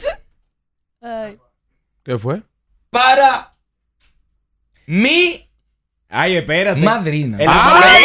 Ay. ¿Qué fue? Para mi Ay, espérate. madrina. El- ¡Ay,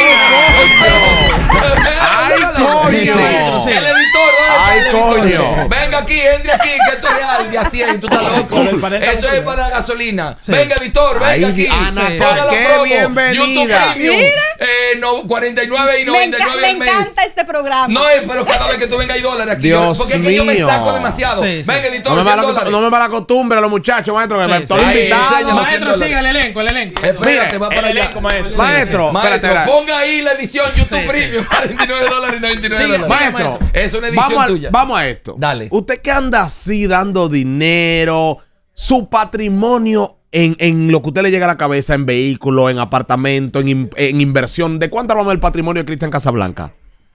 ¡Ay, coño! Sí, sí. Sí. El editor, ¿dónde ¡Ay, está el editor? coño! Venga aquí, entre aquí, que esto es real, de a cien, tú estás loco. Con el panel Eso estamos es para gasolina. Sí. Venga, editor, venga Ay, aquí. Ana, Sí. Ponga la qué promo. bienvenida. YouTube Premium. Eh, no, cuarenta y nueve y Me, noventa y enca- nueve me al mes. encanta este programa. No es, pero cada vez que tú vengas hay dólares aquí. Dios Yo- porque es que yo me mío. saco demasiado. Sí, sí. Venga, editor, No me, va cien la, dólares. no me va la costumbre a los muchachos, maestro, que Sí, me sí. estoy Ay, invitado. enséñame. Maestro, siga el elenco, el elenco. Espérate, va para el allá. elenco, maestro. Maestro, espérate, Maestro, espérate. ponga ahí la edición YouTube Sí, Premium, cuarenta y nueve dólares y noventa y nueve Sí, dólares. sí. Maestro, Es una edición vamos, al- tuya. vamos a esto. Dale. Usted que anda así dando dinero, su patrimonio en, en lo que usted le llega a la cabeza, en vehículos, en apartamentos, en, in- en inversión. ¿De cuánto hablamos del patrimonio de Cristian Casablanca?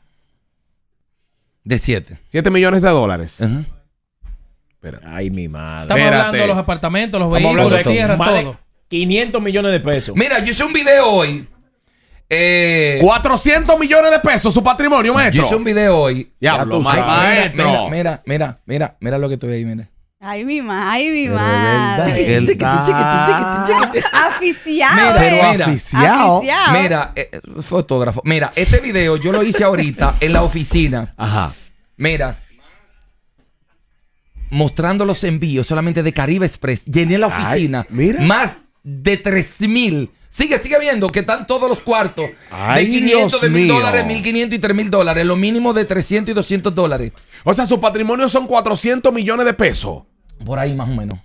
De siete. Siete millones de dólares. Ajá. Ay, mi madre. Estamos Espérate. hablando de los apartamentos, los Estamos vehículos, hablando de de tierra, más de todo. quinientos millones de pesos. Mira, yo hice un video hoy. Eh, cuatrocientos millones de pesos su patrimonio, maestro. yo hice un video hoy. Diablo, tú ma- sabes. maestro. Mira, mira, mira, mira, mira lo que tuve ahí, mira. Ay, mi madre, ay, mi Pero de verdad madre. que él está- Aficiado. Mira, eh. mira. Aficiado. Aficiado. Mira, eh, eh, fotógrafo. Mira, este video yo lo hice ahorita en la oficina. Ajá. Mira. Mostrando los envíos solamente de Caribe Express. Llené la Ay, oficina. mira. Más de tres mil Sigue, sigue viendo que están todos los cuartos Ay, de quinientos, Dios de mil mío. dólares, mil quinientos y tres mil dólares. Lo mínimo de trescientos y doscientos dólares. O sea, su patrimonio son cuatrocientos millones de pesos. Por ahí más o menos.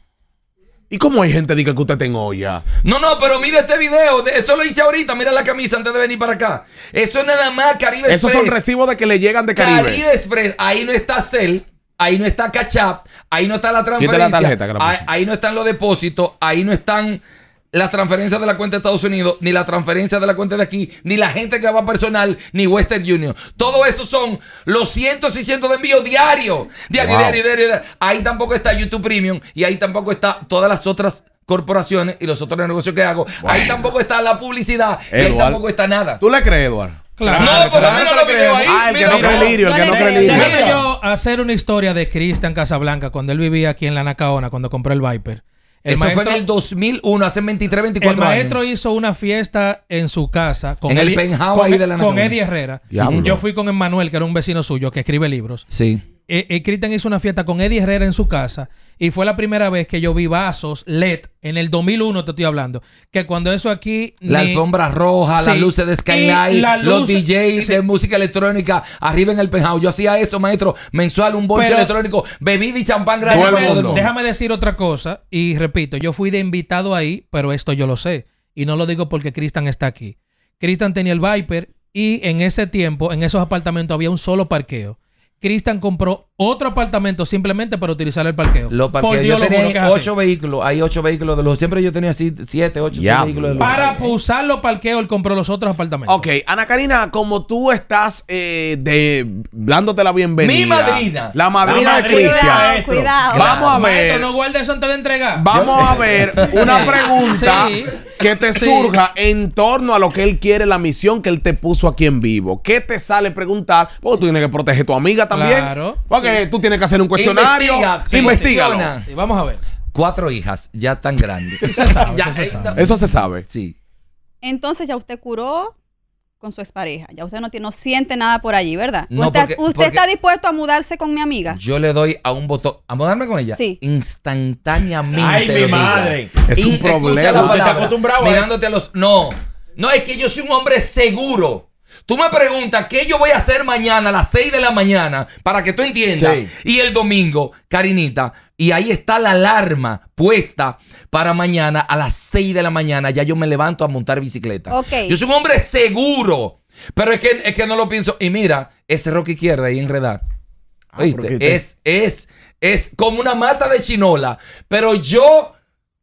¿Y cómo hay gente dice que usted tenga olla? No, no, pero mira este video. de- Eso lo hice ahorita. Mira la camisa antes de venir para acá. Eso es nada más Caribe Esos Express. son recibos de que le llegan de Caribe. Caribe Express. Ahí no está Cel. Ahí no está Cash App. Ahí no está la Quita transferencia. la tarjeta que la ahí, puse. ahí no están los depósitos. Ahí no están las transferencias de la cuenta de Estados Unidos, ni la transferencia de la cuenta de aquí, ni la gente que va personal, ni Western Union. Todo eso son los cientos y cientos de envíos diarios. Diario, Wow. diario, diario, diario. Ahí tampoco está YouTube Premium y ahí tampoco está todas las otras corporaciones y los otros negocios que hago. Ahí tampoco está la publicidad y ahí Eduard, tampoco está nada. ¿Tú le crees, Eduardo? Claro, no, porque claro mira que lo le que veo creo. ahí. Ah, el que mira, no cree mira. lirio, el que Yo no le cree creo, lirio. yo le Déjame creo. yo hacer una historia de Cristian Casablanca cuando él vivía aquí en la Nacaona, cuando compró el Viper. El Eso maestro, fue en el dos mil uno, hace veintitrés, el veinticuatro maestro años. hizo una fiesta en su casa con, En el Eddie- penthouse con, ahí de la con Nacaona. Eddie Herrera. Diablo. Yo fui con Emmanuel, que era un vecino suyo que escribe libros. Sí. Eh, eh, Cristian hizo una fiesta con Eddie Herrera en su casa y fue la primera vez que yo vi vasos L E D en el dos mil uno, te estoy hablando, que cuando eso aquí La ni- alfombra roja, las Sí. luces de Y Skylight, la los luz- D Js sí. de música electrónica arriba en el penthouse. Yo hacía eso, maestro, mensual, un bonche Pero- electrónico, bebida y champán gratis Todo el para todo el mundo. mundo. Déjame decir otra cosa y repito, yo fui de invitado ahí, pero esto yo lo sé y no lo digo porque Cristian está aquí. Cristian tenía el Viper y en ese tiempo, en esos apartamentos había un solo parqueo. Cristian compró otro apartamento simplemente para utilizar el parqueo. Lo Por parqué. Dios, Yo lo juro que tenía es así. ocho vehículos, hay ocho vehículos de luz. Siempre yo tenía así siete, ocho, seis Diablo. vehículos de luz. Para usar los parqueos, él compró los otros apartamentos. Ok, Ana Karina, como tú estás eh, de, dándote la bienvenida. Mi madrina. La madrina La de madrina. Cristian. Cuidado, maestro. cuidado. Vamos a Maestro, ver. no guarde eso antes de entregar. Vamos a ver una pregunta Sí. que te Sí. surja en torno a lo que él quiere, la misión que él te puso aquí en vivo. ¿Qué te sale preguntar? Porque tú tienes que proteger a tu amiga también. Claro. Porque tú tienes que hacer un cuestionario. Investiga, sí, Investígalo. posiciona. Sí, vamos a ver. Cuatro hijas, ya tan grandes. Eso se sabe, Ya, eso se eh, sabe. Eso se sabe. Sí. Entonces ya usted curó con su expareja. Ya usted no, tiene, no siente nada por allí, ¿verdad? No, ¿Usted, porque- usted porque- está dispuesto a mudarse con mi amiga? Yo le doy a un botón. ¿A mudarme con ella? Sí. Instantáneamente. Ay, lo mi digo. madre. Es un Y escucha problema. la Usted está palabra, acostumbrado a mirándote a los. No. No, es que yo soy un hombre seguro. Tú me preguntas qué yo voy a hacer mañana a las seis de la mañana para que tú entiendas. Sí. Y el domingo, Karinita, y ahí está la alarma puesta para mañana a las seis de la mañana. Ya yo me levanto a montar bicicleta. Ok. Yo soy un hombre seguro. Pero es que, es que no lo pienso. Y mira, ese rock izquierda ahí enredado. Ah, ¿Oíste? porque usted- Es, es, es como una mata de chinola. Pero yo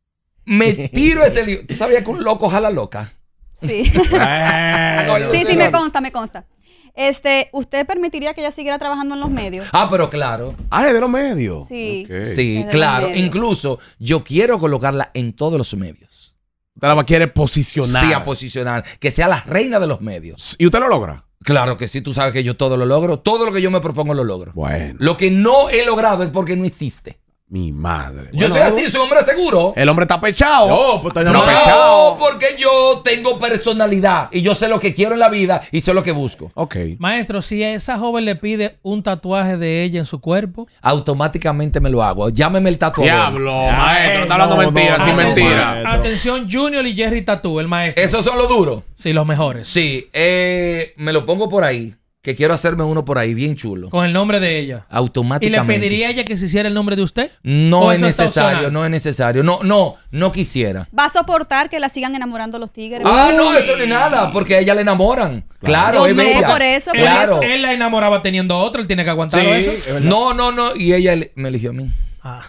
me tiro ese lío. ¿Tú sabías que un loco jala loca? Sí. Bueno. sí, sí, me consta, me consta. Este, ¿usted permitiría que ella siguiera trabajando en los medios? Ah, pero claro. Ah, es de los medios. Sí. Ok. Sí, Es de claro. los medios. Incluso yo quiero colocarla en todos los medios. Usted la quiere posicionar. Sí, a posicionar. Que sea la reina de los medios. ¿Y usted lo logra? Claro que sí, tú sabes que yo todo lo logro. Todo lo que yo me propongo lo logro. Bueno, Lo que no he logrado es porque no existe. mi madre. Yo Bueno, soy así, soy un hombre seguro. El hombre está pechado. No, pues está No, enamorado. porque yo tengo personalidad y yo sé lo que quiero en la vida y sé lo que busco. Ok. Maestro, si a esa joven le pide un tatuaje de ella en su cuerpo, Automáticamente me lo hago. Llámeme el tatuador. Diablo, Ay, maestro. Está hablando no, mentira, no, sin no, mentira. maestro. atención, Junior y Jerry Tattoo, el maestro. ¿Esos son los duros? Sí, los mejores. Sí, eh, me lo pongo por ahí. Que quiero hacerme uno por ahí, bien chulo. Con el nombre de ella. ¿Y le Automáticamente. pediría a ella que se hiciera el nombre de usted? No ¿O es eso está necesario, opcional? no es necesario. No, no, no quisiera. ¿Va a soportar que la sigan enamorando los tigres? Ah, no, eso no es nada, porque a ella le enamoran. Claro, Yo es sé, bella. por eso, por Claro. Él la enamoraba teniendo otro, él tiene que aguantarlo Sí, eso. es verdad. No, no, no. Y ella le- me eligió a mí. Ah.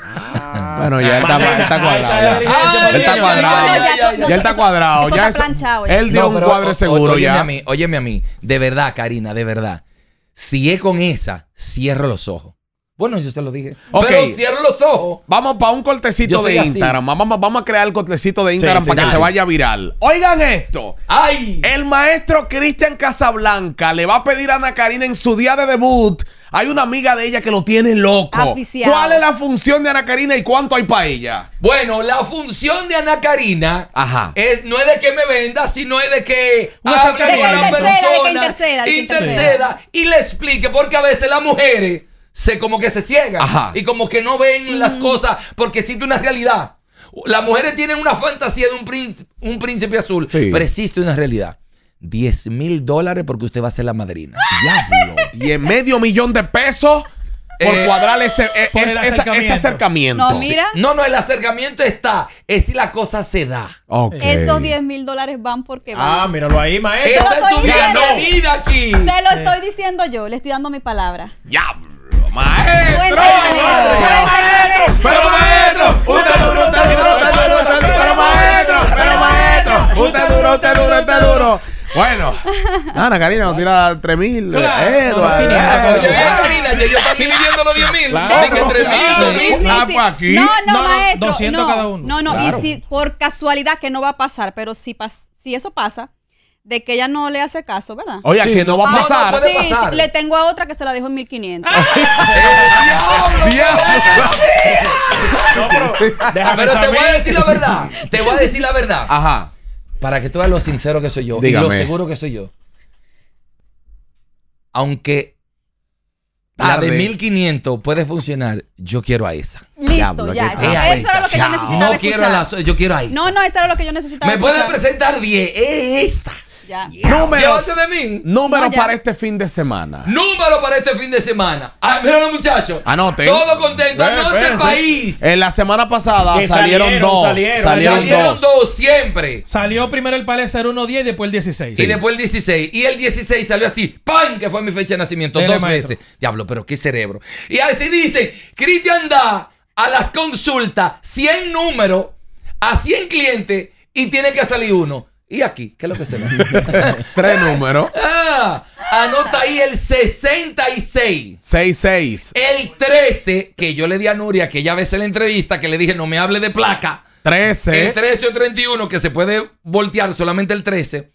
Bueno, ya él está, él está cuadrado. Esa ya. diligencia, Él está ay, cuadrado. ay, ay, ay, Ya él está eso- cuadrado. eso Ya está planchado, ya. Él dio No, un pero, cuadro o- o- seguro óyeme ya. a mí, óyeme a mí. De verdad, Karina, de verdad. Si es con esa, cierro los ojos. Bueno, yo se lo dije. Ok. Pero cierro los ojos. Vamos para un cortecito Yo soy de así. Instagram. Vamos, vamos a crear el cortecito de Instagram sí, para que dale. se vaya viral. Oigan esto. ¡Ay! El maestro Cristian Casablanca le va a pedir a Ana Karina en su día de debut. Hay una amiga de ella que lo tiene loco. Aficiado. ¿Cuál es la función de Ana Karina y cuánto hay para ella? Bueno, la función de Ana Karina Ajá. es, no es de que me venda, sino es de que Una hable cercanía. con la De que interceda, de que persona, interceda, de que interceda interceda. y le explique, porque a veces las mujeres se como que se ciegan Ajá. y como que no ven las cosas porque existe una realidad. Las mujeres tienen una fantasía de un príncipe, un príncipe azul, Sí. pero existe una realidad. diez mil dólares porque usted va a ser la madrina. Diablo. Y en medio millón de pesos por Eh, cuadrar ese, eh, por el es- esa- ese acercamiento. acercamiento. No, mira, No, no, el acercamiento está. Es si la cosa se da. Ok. esos diez mil dólares van porque van. Ah, míralo ahí, maestro. Yo lo Esa es tu estoy diciendo. bienvenida aquí. Se lo estoy diciendo yo, le estoy dando mi palabra. Diablo, maestro. Cuéntame eso, cuéntame eso. Pero maestro, usted duro, usted duro, usted duro, usted duro. Pero maestro, pero maestro, usted duro, usted duro, usted duro. Bueno, Ana Karina nos tira tres mil. Claro, Edward, no, no, Edward. Oye, bien, Karina, ya ellos están dividiendo los diez mil. Claro. De que tres mil, dos Sí, mil. sí, Ah, sí. pues aquí. No, no, No, no, maestro. doscientos no, cada uno. No, no, Claro. y si por casualidad que no va a pasar, pero si, pas- si eso pasa, de que ella no le hace caso, ¿verdad? Oye, Sí, que no va a no, no, pasar. puede Sí, pasar. sí, le tengo a otra que se la dejo en mil quinientos. Diablo. No, pero déjame Pero te voy a saber. decir la verdad. Te voy a decir la verdad. Ajá. Para que tú veas lo sincero que soy yo. Y Dígame. lo seguro que soy yo. Aunque la Tarde. de mil quinientos puede funcionar, yo quiero a esa. Listo, Diablo, ya. qué Eso, tarde. eso era lo que yo Chao. necesitaba No quiero a escuchar. la, yo quiero a esa. No, no, eso era lo que yo necesitaba Me pueden escuchar. presentar diez. Es esa. Ya. Números. Llévate de mí. Números No, ya. para este fin de semana. Número para este fin de semana. Ah, mira los muchachos. Anoten. Todo contento. Eh, Anote el espérense. país. En la semana pasada Que salieron, salieron, dos. salieron. Salieron, Salieron dos. dos siempre. Salió primero el Palesar uno diez y después el dieciséis. Y después el dieciséis. Y el dieciséis salió así. ¡Pam! Que fue mi fecha de nacimiento. Dele, dos maestro. veces. Diablo, pero qué cerebro. Y así dice: Cristian da a las consultas cien números a cien clientes y tiene que salir uno. ¿Y aquí? ¿Qué es lo que se da? Tres números. Ah, anota ahí el sesenta y seis. seis seis. El trece, que yo le di a Nuria, que ella ve la entrevista, que le dije no me hable de placa. trece. El trece o treinta y uno, que se puede voltear solamente el trece.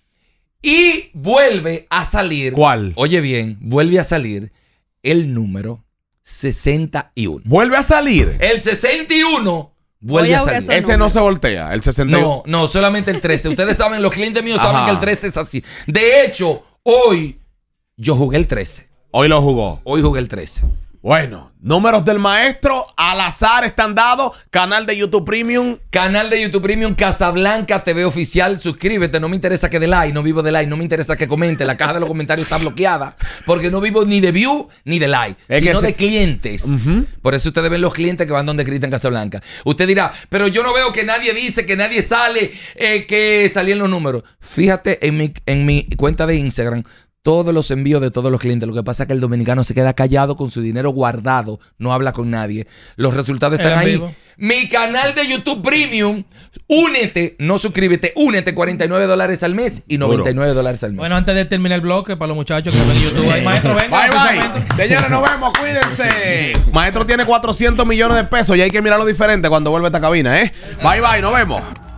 Y vuelve a salir. ¿Cuál? Oye bien, vuelve a salir el número sesenta y uno. Vuelve a salir. El sesenta y uno vuelve Oye, a salir. eso Ese no se voltea. El sesenta y uno. No, no, solamente el trece. Ustedes saben, los clientes míos saben Ajá. que el trece es así. De hecho, hoy yo jugué el trece. Hoy lo jugó. Hoy jugué el trece. Bueno, números del maestro al azar están dados. Canal de YouTube Premium. Canal de YouTube Premium Casablanca T V Oficial. Suscríbete. No me interesa que dé like. No vivo de like. No me interesa que comente. La caja de los comentarios está bloqueada. Porque no vivo ni de view ni de like. Es que sino se- de clientes. Ujú. Por eso ustedes ven los clientes que van donde Cristian Casablanca. Usted dirá, pero yo no veo que nadie dice, que nadie sale, eh, que salían los números. Fíjate en mi, en mi cuenta de Instagram. Todos los envíos de todos los clientes. Lo que pasa es que el dominicano se queda callado con su dinero guardado. No habla con nadie. Los resultados están En ahí. vivo. Mi canal de YouTube Premium. Únete, no suscríbete. Únete, cuarenta y nueve dólares al mes y noventa y nueve dólares al mes. Bueno, antes de terminar el bloque, para los muchachos que ven YouTube, ahí, maestro, venga. Bye, oficialmente. bye. Señores, nos vemos. Cuídense. Maestro tiene cuatrocientos millones de pesos y hay que mirarlo diferente cuando vuelva a esta cabina, ¿eh? Bye, bye. Nos vemos.